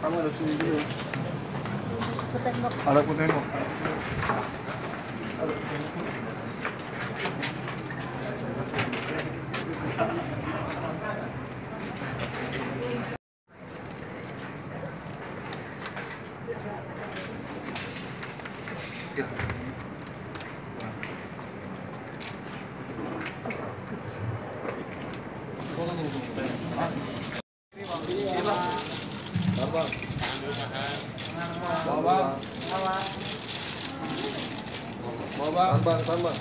Kamu ada sini dulu. Aku tengok. Ada aku tengok. Ya. Tambah.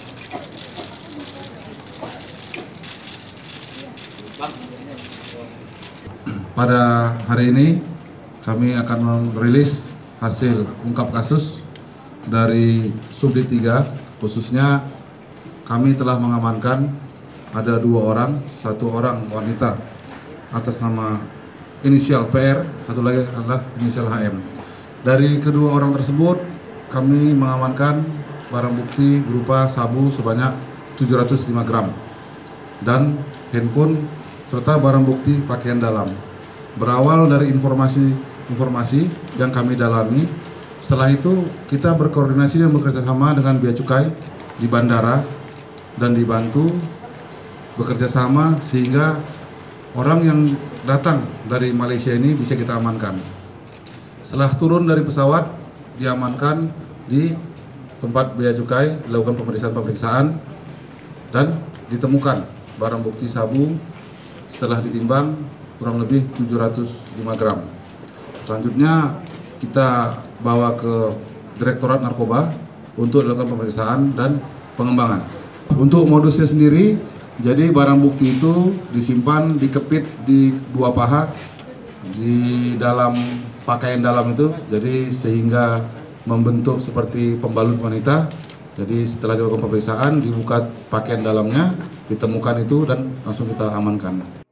Pada hari ini kami akan merilis hasil ungkap kasus dari Subdit 3, khususnya kami telah mengamankan ada 2 orang, 1 orang wanita atas nama inisial PR, satu lagi adalah inisial HM. Dari kedua orang tersebut kami mengamankan barang bukti berupa sabu sebanyak 705 gram dan handphone serta barang bukti pakaian dalam. Berawal dari informasi yang kami dalami, setelah itu kita berkoordinasi dan bekerjasama dengan Bea Cukai di bandara dan dibantu bekerjasama sehingga orang yang datang dari Malaysia ini bisa kita amankan. Setelah turun dari pesawat, diamankan di tempat Bea Cukai, dilakukan pemeriksaan dan ditemukan barang bukti sabu setelah ditimbang kurang lebih 705 gram. Selanjutnya kita bawa ke Direktorat Narkoba untuk dilakukan pemeriksaan dan pengembangan. Untuk modusnya sendiri, jadi barang bukti itu disimpan, dikepit di 2 paha di dalam pakaian dalam itu, jadi sehingga membentuk seperti pembalut wanita. Jadi setelah dilakukan pemeriksaan, dibuka pakaian dalamnya, ditemukan itu dan langsung kita amankan.